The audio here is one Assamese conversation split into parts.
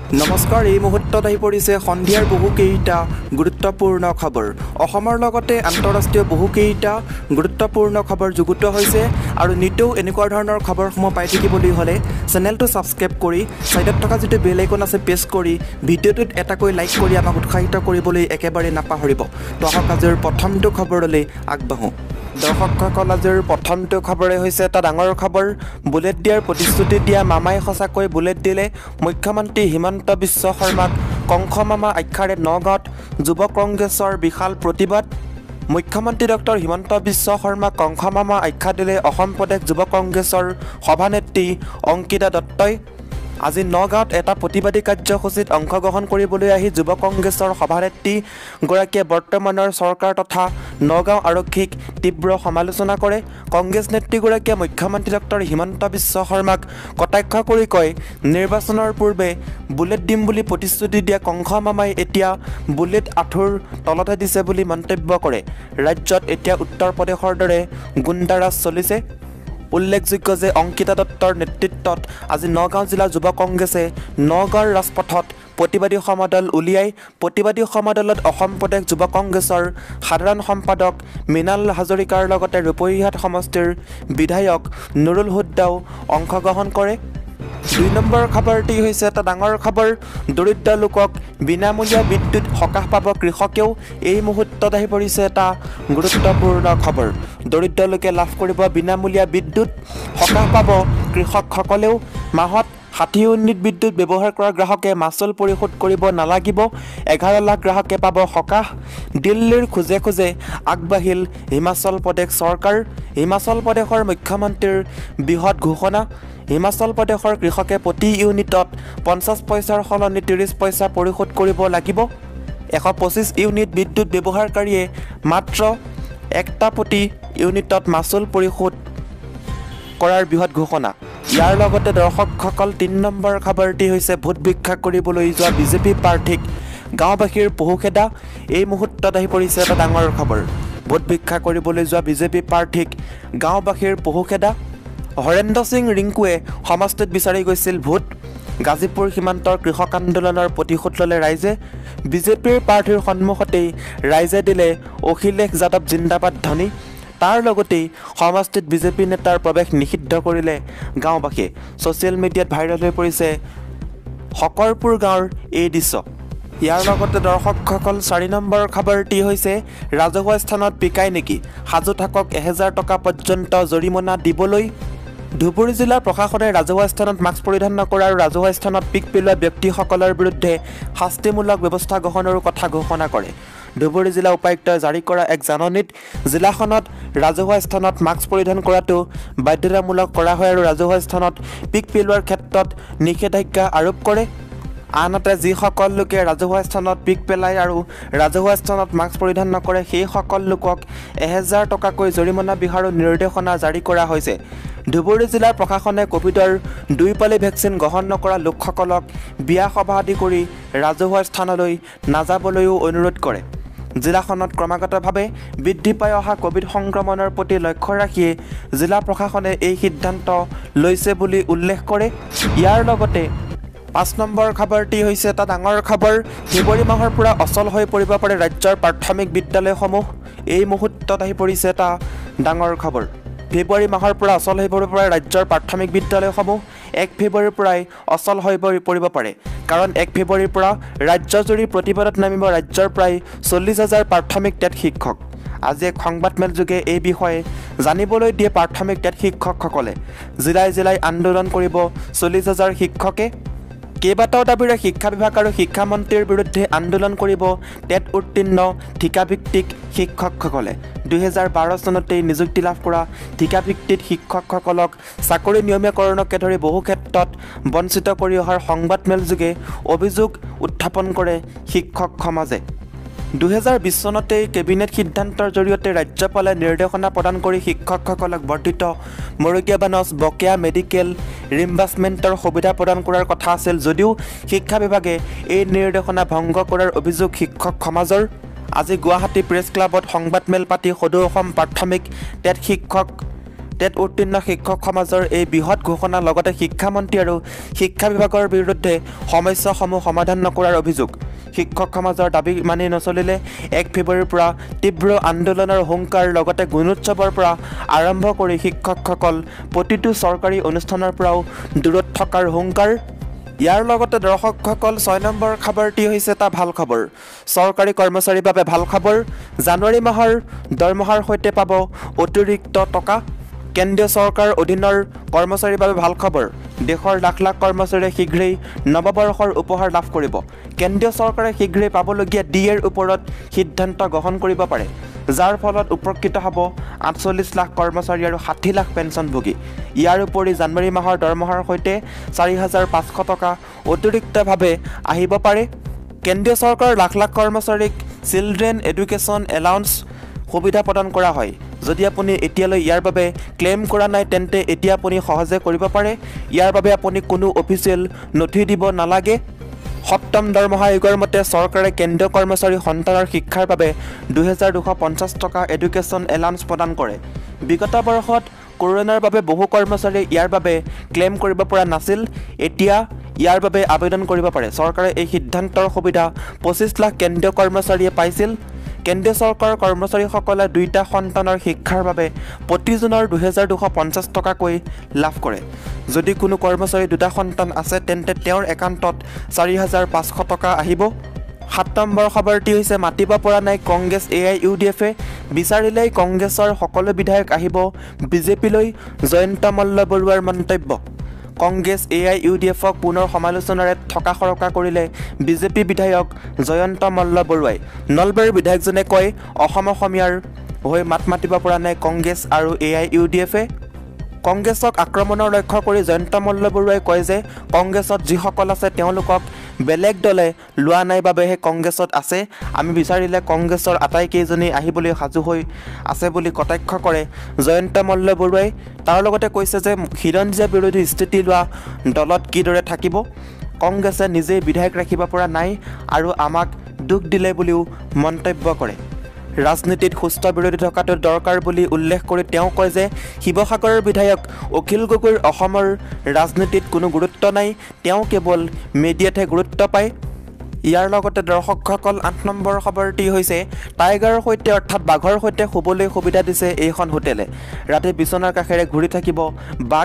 নমস্কাৰ এই মুহূৰ্তত আহি পৰিছে সন্ধিয়াৰ বহুকেইটা গুৰুত্বপূৰ্ণ খবৰ অসমৰ লগতে আন্তঃৰাষ্ট্ৰীয় বহুকেইটা গুৰুত্বপূৰ্ণ খবৰ যুগুত হৈছে আৰু নিতেও এনেকুৱা ধৰণৰ খবৰসমূহ পাই থাকিবলৈ হ'লে চেনেলটো ছাবস্ক্ৰাইব কৰি সাইডত থকা যেটো বেল আইকন আছে প্ৰেছ কৰি ভিডিঅ'টোত এটাকৈ লাইক কৰি আমাক উৎসাহিত কৰিবলৈ একেবাৰে নাপাহৰিব তো আহক আজিৰ প্ৰথমটো খবৰলৈ আগবাঢ়ো দৰ্শকসকল আজিৰ প্ৰথমটো খবৰে হৈছে এটা ডাঙৰ খবৰ বুলেট দিয়াৰ প্ৰতিশ্ৰুতি দিয়া মামাই সঁচাকৈ বুলেট দিলে মুখ্যমন্ত্ৰী হিমন্ত বিশ্ব শৰ্মাক কংখ মামা আখ্যাৰে নগাঁৱত যুৱ কংগ্ৰেছৰ বিশাল প্ৰতিবাদ মুখ্যমন্ত্ৰী ডক্টৰ হিমন্ত বিশ্ব শৰ্মাক কংখ মামা আখ্যা দিলে অসম প্ৰদেশ যুৱ কংগ্ৰেছৰ সভানেত্ৰী অংকিতা দত্তই আজি নগাঁৱত এটা প্ৰতিবাদী কাৰ্যসূচীত অংশগ্ৰহণ কৰিবলৈ আহি যুৱ কংগ্ৰেছৰ সভানেত্ৰী গৰাকীয়ে বৰ্তমানৰ চৰকাৰ তথা নগাঁও আৰক্ষীক তীব্ৰ সমালোচনা কৰে কংগ্ৰেছ নেত্ৰীগৰাকীয়ে মুখ্যমন্ত্ৰী ডক্টৰ হিমন্ত বিশ্ব শৰ্মাক কটাক্ষ কৰি কয় নিৰ্বাচনৰ পূৰ্বে বুলেট দিম বুলি প্ৰতিশ্ৰুতি দিয়া কংখ মামাই এতিয়া বুলেট আঁঠুৰ তলতে দিছে বুলি মন্তব্য কৰে ৰাজ্যত এতিয়া উত্তৰ প্ৰদেশৰ দৰে গুণ্ডাৰাজ চলিছে উল্লেখযোগ্য যে অংকিতা দত্তৰ নেতৃত্বত আজি নগাঁও জিলা যুৱ কংগ্ৰেছে নগাঁৱৰ ৰাজপথত প্ৰতিবাদী সমাদল উলিয়াই প্ৰতিবাদী সমাদলত অসম প্ৰদেশ যুৱ কংগ্ৰেছৰ সাধাৰণ সম্পাদক মৃণাল হাজৰিকাৰ লগতে ৰূপহীহাট সমষ্টিৰ বিধায়ক নুৰুল হুদ্দাও অংশগ্ৰহণ কৰে 2 নম্বৰ খবৰটি হৈছে এটা ডাঙৰ খবৰ দৰিদ্ৰ লোকক বিনামূলীয়া বিদ্যুৎ সকাহ পাব কৃষকেও এই মুহূৰ্তত আহি পৰিছে এটা গুৰুত্বপূৰ্ণ খবৰ দৰিদ্ৰ লোকে লাভ কৰিব বিনামূলীয়া বিদ্যুৎ সকাহ পাব কৃষকসকলেও মাহত 60 ইউনিট বিদ্যুৎ ব্যৱহাৰ কৰা গ্ৰাহকে মাচুল পৰিশোধ কৰিব নালাগিব 11 লাখ গ্ৰাহকে পাব সকাহ দিল্লীৰ খুজে খুজে আগবাঢ়িল হিমাচল প্ৰদেশ চৰকাৰ হিমাচল প্ৰদেশৰ মুখ্যমন্ত্ৰীৰ বৃহৎ ঘোষণা হিমাচল প্ৰদেশৰ কৃষকে প্ৰতি ইউনিটত 50 পইচাৰ সলনি 30 পইচা পৰিশোধ কৰিব লাগিব 125 ইউনিট বিদ্যুৎ ব্যৱহাৰকাৰীয়ে মাত্ৰ একটা প্ৰতি ইউনিটত মাচুল পৰিশোধ কৰাৰ বৃহৎ ঘোষণা ইয়াৰ লগতে দৰ্শকসকল 3 নম্বৰ খবৰটি হৈছে ভোট ভিক্ষা কৰিবলৈ যোৱা বিজেপি প্ৰাৰ্থীক গাঁওবাসীৰ পহুখেদা এই মুহূৰ্তত আহি পৰিছে এটা ডাঙৰ খবৰ ভোট ভিক্ষা কৰিবলৈ যোৱা বিজেপি প্ৰাৰ্থীক গাঁওবাসীৰ পহুখেদা হৰেন্দ্ৰ সিং ৰিংকুৱে সমষ্টিত বিচাৰি গৈছিল ভোট গাজীপুৰ সীমান্তৰ কৃষক আন্দোলনৰ প্ৰতিশোধ ল'লে ৰাইজে বিজেপিৰ প্ৰাৰ্থীৰ সন্মুখতেই ৰাইজে দিলে অখিলেশ যাদৱ জিন্দাবাদ ধ্বনি তাৰ লগতেই সমষ্টিত বিজেপি নেতাৰ প্ৰৱেশ নিষিদ্ধ কৰিলে গাঁওবাসীয়ে ছ'চিয়েল মিডিয়াত ভাইৰেল হৈ পৰিছে হকৰপুৰ গাঁৱৰ এই দৃশ্য ইয়াৰ লগতে দৰ্শকসকল 4 নম্বৰ খবৰটি হৈছে ৰাজহুৱা স্থানত পিকাই নেকি সাজু থাকক 1000 টকা পৰ্যন্ত জৰিমনা দিবলৈ ধুবুৰী জিলাৰ প্ৰশাসনে ৰাজহুৱা স্থানত মাস্ক পৰিধান নকৰা আৰু ৰাজহুৱা স্থানত পিক পেলোৱা ব্যক্তিসকলৰ বিৰুদ্ধে শাস্তিমূলক ব্যৱস্থা গ্ৰহণৰ কথা ঘোষণা কৰে ধুবুৰী জিলা উপায়ুক্তই জাৰি কৰা এক জাননীত জিলাখনত ৰাজহুৱা স্থানত মাস্ক পৰিধান কৰাটো বাধ্যতামূলক কৰা হয় আৰু ৰাজহুৱা স্থানত পিক পেলোৱাৰ ক্ষেত্ৰত নিষেধাজ্ঞা আৰোপ কৰে আনহাতে যিসকল লোকে ৰাজহুৱা স্থানত পিক পেলায় আৰু ৰাজহুৱা স্থানত মাস্ক পৰিধান নকৰে সেই সকল লোকক 1000 টকাকৈ জৰিমনা বিহাৰৰ নিৰ্দেশনা জাৰি কৰা হৈছে ধুবুৰী জিলাৰ প্ৰশাসনে কোভিডৰ 2 পালি ভেকচিন গ্ৰহণ নকৰা লোকসকলক বিয়া সভা আদি কৰি ৰাজহুৱা স্থানলৈ নাযাবলৈও অনুৰোধ কৰে জিলাখনত ক্ৰমাগতভাৱে বৃদ্ধি পাই অহা কোভিড সংক্ৰমণৰ প্ৰতি লক্ষ্য ৰাখিয়ে জিলা প্ৰশাসনে এই সিদ্ধান্ত লৈছে বুলি উল্লেখ কৰে ইয়াৰ লগতে 5 নম্বৰ খবৰটি হৈছে এটা ডাঙৰ খবৰ ফেব্ৰুৱাৰী মাহৰ পৰা অচল হৈ পৰিব পাৰে ৰাজ্যৰ প্ৰাথমিক বিদ্যালয়সমূহ এই মুহূৰ্তত আহি পৰিছে এটা ডাঙৰ খবৰ ফেব্ৰুৱাৰী মাহৰ পৰা অচল হৈ পৰিব পাৰে ৰাজ্যৰ প্ৰাথমিক বিদ্যালয়সমূহ 1 ফেব্ৰুৱাৰীৰ পৰাই অচল হৈ পৰিব পাৰে কাৰণ 1 ফেব্ৰুৱাৰীৰ পৰা ৰাজ্যজুৰি প্ৰতিবাদত নামিব ৰাজ্যৰ প্ৰায় 40,000 প্ৰাথমিক টেট শিক্ষক আজি এক সংবাদমেল যোগে এই বিষয়ে জানিবলৈ দিয়ে প্ৰাথমিক টেট শিক্ষকসকলে জিলাই আন্দোলন কৰিব 40,000 শিক্ষকে কেইবাটাও দাবীৰে শিক্ষা বিভাগ আৰু শিক্ষা মন্ত্ৰীৰ বিৰুদ্ধে আন্দোলন কৰিব টেট উত্তীৰ্ণ ঠিকাভিত্তিক শিক্ষকসকলে 2012 চনতেই নিযুক্তি লাভ কৰা ঠিকাভিত্তিক শিক্ষকসকলক চাকৰি নিয়মীকৰণকে ধৰি বহু ক্ষেত্ৰত বঞ্চিত কৰি অহাৰ সংবাদমেল যোগে অভিযোগ উত্থাপন কৰে শিক্ষক সমাজে 2020 চনতেই কেবিনেট সিদ্ধান্তৰ জৰিয়তে ৰাজ্যপালে নিৰ্দেশনা প্ৰদান কৰি শিক্ষকসকলক বৰ্ধিত মৰগীয়া বানচ বকেয়া মেডিকেল ৰিম্বাৰ্চমেণ্টৰ সুবিধা প্ৰদান কৰাৰ কথা আছিল যদিও শিক্ষা বিভাগে এই নিৰ্দেশনা ভংগ কৰাৰ অভিযোগ শিক্ষক সমাজৰ আজি গুৱাহাটী প্ৰেছ ক্লাবত সংবাদমেল পাতি সদৌ অসম প্ৰাথমিক টেট শিক্ষক টেট উত্তীৰ্ণ শিক্ষক সমাজৰ এই বৃহৎ ঘোষণাৰ লগতে শিক্ষামন্ত্ৰী আৰু শিক্ষা বিভাগৰ বিৰুদ্ধে সমস্যাসমূহ সমাধান নকৰাৰ অভিযোগ শিক্ষক সমাজৰ দাবী মানি নচলিলে 1 ফেব্ৰুৱাৰীৰ পৰা তীব্ৰ আন্দোলনৰ হুংকাৰ লগতে গুণোৎসৱৰ পৰা আৰম্ভ কৰি শিক্ষকসকল প্ৰতিটো চৰকাৰী অনুষ্ঠানৰ পৰাও দূৰত থকাৰ হুংকাৰ ইয়াৰ লগতে দৰ্শকসকল 6 নম্বৰ খবৰটি হৈছে এটা ভাল খবৰ চৰকাৰী কৰ্মচাৰীৰ বাবে ভাল খবৰ জানুৱাৰী মাহৰ দৰমহাৰ সৈতে পাব অতিৰিক্ত টকা কেন্দ্ৰীয় চৰকাৰ অধীনৰ কৰ্মচাৰীৰ বাবে ভাল খবৰ দেশৰ লাখ লাখ কৰ্মচাৰীয়ে শীঘ্ৰেই নৱবৰ্ষৰ উপহাৰ লাভ কৰিব কেন্দ্ৰীয় চৰকাৰে শীঘ্ৰেই পাবলগীয়া ডিএৰ ওপৰত সিদ্ধান্ত গ্ৰহণ কৰিব পাৰে যাৰ ফলত উপকৃত হ'ব 48 লাখ কৰ্মচাৰী আৰু 60 লাখ পেঞ্চনভোগী ইয়াৰ উপৰি জানুৱাৰী মাহৰ দৰমহাৰ সৈতে 4500 টকা অতিৰিক্তভাৱে আহিব পাৰে কেন্দ্ৰীয় চৰকাৰৰ লাখ লাখ কৰ্মচাৰীক চিলড্ৰেন এডুকেশ্যন এলাউন্স সুবিধা প্ৰদান কৰা হয় যদি আপুনি এতিয়ালৈ ইয়াৰ বাবে ক্লেইম কৰা নাই তেন্তে এতিয়া আপুনি সহজে কৰিব পাৰে ইয়াৰ বাবে আপুনি কোনো অফিচিয়েল নথি দিব নালাগে সপ্তম দৰমহা আয়োগৰ মতে চৰকাৰে কেন্দ্ৰীয় কৰ্মচাৰী সন্তানৰ শিক্ষাৰ বাবে 2250 টকা এডুকেশ্যন এলাউন্স প্ৰদান কৰে বিগত বৰ্ষত কৰোনাৰ বাবে বহু কৰ্মচাৰী ইয়াৰ বাবে ক্লেইম কৰিব পৰা নাছিল এতিয়া ইয়াৰ বাবে আবেদন কৰিব পাৰে চৰকাৰে এই সিদ্ধান্তৰ সুবিধা 25 লাখ কেন্দ্ৰীয় কৰ্মচাৰীয়ে পাইছিল কেন্দ্ৰীয় চৰকাৰৰ কৰ্মচাৰীসকলে দুইটা সন্তানৰ শিক্ষাৰ বাবে প্ৰতিজনৰ 2250 টকাকৈ লাভ কৰে যদি কোনো কৰ্মচাৰী দুটা সন্তান আছে তেন্তে তেওঁৰ একাউণ্টত 4500 টকা আহিব 7 নম্বৰ খবৰটি হৈছে মাতিব পৰা নাই কংগ্ৰেছ AIUDF বিচাৰিলেই কংগ্ৰেছৰ সকলো বিধায়ক আহিব বিজেপিলৈ জয়ন্ত মল্ল বৰুৱাৰ মন্তব্য কংগ্ৰেছ AIUDFক পুনৰ সমালোচনাৰে থকা সৰকা কৰিলে বিজেপি বিধায়ক জয়ন্ত মল্ল বৰুৱাই নলবাৰীৰ বিধায়কজনে কয় অসমীয়াৰ হৈ মাত মাতিব পৰা নাই কংগ্ৰেছ আৰু AIUDF কংগ্ৰেছক আক্ৰমণৰ লক্ষ্য কৰি জয়ন্ত মল্ল বৰুৱাই কয় যে কংগ্ৰেছত যিসকল আছে তেওঁলোকক বেলেগ দলে লোৱা নাই বাবেহে কংগ্ৰেছত আছে আমি বিচাৰিলে কংগ্ৰেছৰ আটাইকেইজনী আহিবলৈ সাজু হৈ আছে বুলি কটাক্ষ কৰে জয়ন্ত মল্ল বৰুৱাই তাৰ লগতে কৈছে যে খিৰঞ্জীয়া বিৰোধী স্থিতি লোৱা দলত কিদৰে থাকিব কংগ্ৰেছে নিজেই বিধায়ক ৰাখিব পৰা নাই আৰু আমাক দুখ দিলে বুলিও মন্তব্য কৰে ৰাজনীতিত সুস্থ বিৰোধী থকাটো দৰকাৰ বুলি উল্লেখ কৰি তেওঁ কয় যে শিৱসাগৰৰ বিধায়ক অখিল গগৈৰ অসমৰ ৰাজনীতিত কোনো গুৰুত্ব নাই তেওঁ কেৱল মিডিয়াতহে গুৰুত্ব পায় ইয়াৰ লগতে দৰ্শকসকল 8 নম্বৰ খবৰটি হৈছে টাইগাৰৰ সৈতে অৰ্থাৎ বাঘৰ সৈতে শুবলৈ সুবিধা দিছে এইখন হোটেলে ৰাতি বিচনাৰ কাষেৰে ঘূৰি থাকিব বাঘ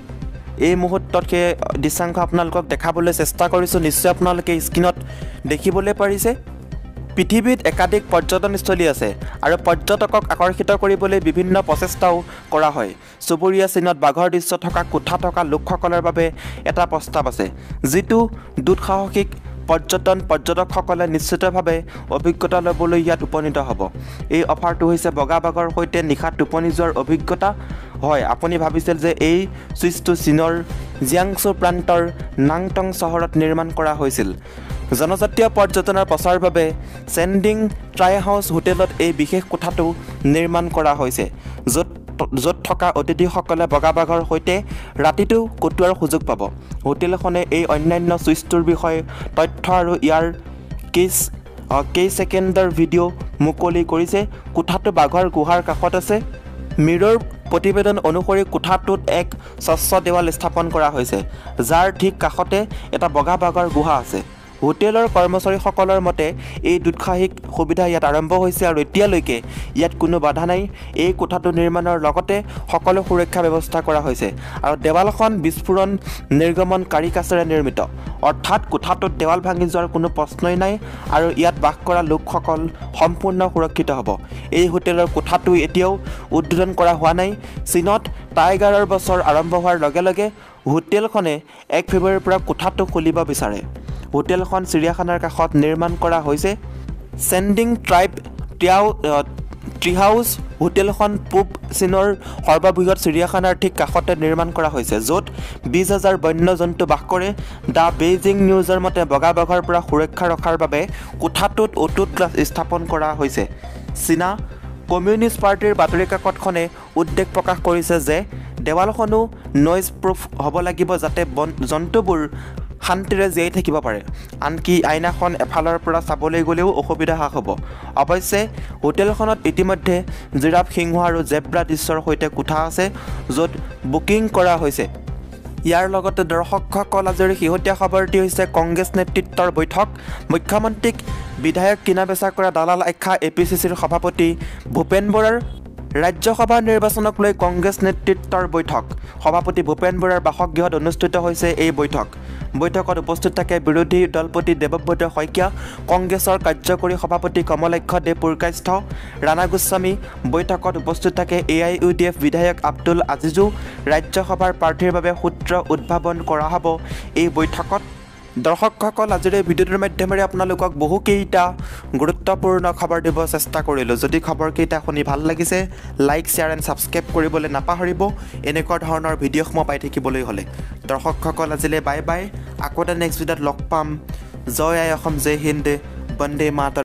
এই মুহূৰ্তত সেই দৃশ্যাংশ আপোনালোকক দেখাবলৈ চেষ্টা কৰিছোঁ নিশ্চয় আপোনালোকে স্ক্ৰীনত দেখিবলৈ পাৰিছে পৃথিৱীত একাধিক পৰ্যটনস্থলী আছে আৰু পৰ্যটকক আকৰ্ষিত কৰিবলৈ বিভিন্ন প্ৰচেষ্টাও কৰা হয় চুবুৰীয়া চীনত বাঘৰ দৃশ্য থকা কোঠা থকা লোকসকলৰ বাবে এটা প্ৰস্তাৱ আছে যিটো দুঃসাহসিক পৰ্যটকসকলে নিশ্চিতভাৱে অভিজ্ঞতা ল'বলৈ ইয়াত উপনীত হ'ব এই অফাৰটো হৈছে বগা বাঘৰ সৈতে নিশা টোপনি যোৱাৰ অভিজ্ঞতা হয় আপুনি ভাবিছিল যে এই চুইচটো চীনৰ জিয়াংছু প্ৰান্তৰ নাংটং চহৰত নিৰ্মাণ কৰা হৈছিল জনজাতীয় পৰ্যটনৰ প্ৰচাৰৰ বাবে চেণ্ডিং ট্ৰাই হাউচ হোটেলত এই বিশেষ কোঠাটো নিৰ্মাণ কৰা হৈছে য'ত থকা অতিথিসকলে বগা বাঘৰ সৈতে ৰাতিটো কটোৱাৰ সুযোগ পাব হোটেলখনে এই অন্যান্য চুইচটোৰ বিষয়ে তথ্য আৰু ইয়াৰ কেই ছেকেণ্ডৰ ভিডিঅ' মুকলি কৰিছে কোঠাটো বাঘৰ গুহাৰ কাষত আছে মিৰৰ প্ৰতিবেদন অনুসৰি কোঠাটোত এক স্বচ্ছ দেৱাল স্থাপন কৰা হৈছে যাৰ ঠিক কাষতে এটা বগা বাঘৰ গুহা আছে হোটেলৰ কৰ্মচাৰীসকলৰ মতে এই দুঃসাহসিক সুবিধা ইয়াত আৰম্ভ হৈছে আৰু এতিয়ালৈকে ইয়াত কোনো বাধা নাই এই কোঠাটো নিৰ্মাণৰ লগতে সকলো সুৰক্ষা ব্যৱস্থা কৰা হৈছে আৰু দেৱালখন বিস্ফোৰণ নিৰ্গমনকাৰী কাচেৰে নিৰ্মিত অৰ্থাৎ কোঠাটোত দেৱাল ভাঙি যোৱাৰ কোনো প্ৰশ্নই নাই আৰু ইয়াত বাস কৰা লোকসকল সম্পূৰ্ণ সুৰক্ষিত হ'ব এই হোটেলৰ কোঠাটো এতিয়াও উদ্বোধন কৰা হোৱা নাই চীনত টাইগাৰৰ বছৰ আৰম্ভ হোৱাৰ লগে লগে হোটেলখনে 1 ফেব্ৰুৱাৰীৰ পৰা কোঠাটো খুলিব বিচাৰে হোটেলখন চিৰিয়াখানাৰ কাষত নিৰ্মাণ কৰা হৈছে চেণ্ডিং ট্ৰাইব ট্ৰি হাউচ হোটেলখন পূব চীনৰ সৰ্ববৃহৎ চিৰিয়াখানাৰ ঠিক কাষতে নিৰ্মাণ কৰা হৈছে য'ত 20,000 বন্যজন্তু বাস কৰে দ্য বেইজিং নিউজৰ মতে বগা বাঘৰ পৰা সুৰক্ষা ৰখাৰ বাবে কোঠাটোত অটুট গ্লাছ স্থাপন কৰা হৈছে চীনা কমিউনিষ্ট পাৰ্টিৰ বাতৰি কাকতখনে উদ্বেগ প্ৰকাশ কৰিছে যে দেৱালখনো নইজ প্ৰুফ হ'ব লাগিব যাতে জন্তুবোৰ শান্তিৰে জীয়াই থাকিব পাৰে আনকি আইনাখন এফালৰ পৰা চাবলৈ গ'লেও অসুবিধা হ্ৰাস হ'ব অৱশ্যে হোটেলখনত ইতিমধ্যে জিৰাফ সিংহ আৰু জেব্ৰা দৃশ্যৰ সৈতে কোঠা আছে য'ত বুকিং কৰা হৈছে ইয়াৰ লগতে দৰ্শকসকল আজিৰ শেহতীয়া খবৰটি হৈছে কংগ্ৰেছ নেতৃত্বৰ বৈঠক মুখ্যমন্ত্ৰীক বিধায়ক কিনা বেচা কৰা দালাল আখ্যা APCCৰ সভাপতি ভূপেন বৰাৰ ৰাজ্যসভা নিৰ্বাচনক লৈ কংগ্ৰেছ নেতৃত্বৰ বৈঠক সভাপতি ভূপেন বৰাৰ বাসগৃহত অনুষ্ঠিত হৈছে এই বৈঠকত উপস্থিত থাকে বিৰোধী দলপতি দেৱব্ৰত শইকীয়া কংগ্ৰেছৰ কাৰ্যকৰী সভাপতি কমলাক্ষ দে পুৰকাষ্ঠ ৰাণা গোস্বামী বৈঠকত উপস্থিত থাকে AIUDF বিধায়ক আব্দুল আজিজু ৰাজ্যসভাৰ প্ৰাৰ্থীৰ বাবে সূত্ৰ উদ্ভাৱন কৰা হ'ব এই বৈঠকত দৰ্শকসকল আজিৰ এই ভিডিঅ'টোৰ মাধ্যমেৰে আপোনালোকক বহুকেইটা গুৰুত্বপূৰ্ণ খবৰ দিব চেষ্টা কৰিলোঁ যদি খবৰকেইটা শুনি ভাল লাগিছে লাইক শ্বেয়াৰ এণ্ড ছাবস্ক্ৰাইব কৰিবলৈ নাপাহৰিব এনেকুৱা ধৰণৰ ভিডিঅ'সমূহ পাই থাকিবলৈ হ'লে দৰ্শকসকল আজিলৈ বাই বাই আকৌ এটা নেক্সট ভিডিঅ'ত লগ পাম জয় আই অসম জয় হিন্দ বন্দে মাতৰম